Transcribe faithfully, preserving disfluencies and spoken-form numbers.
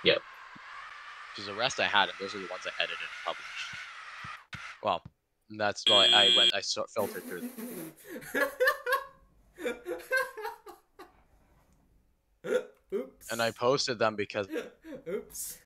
Yep. Because the rest I had, and those are the ones I edited and published. Well, that's why I went. I sort filtered through them. Oops. And I posted them because Oops.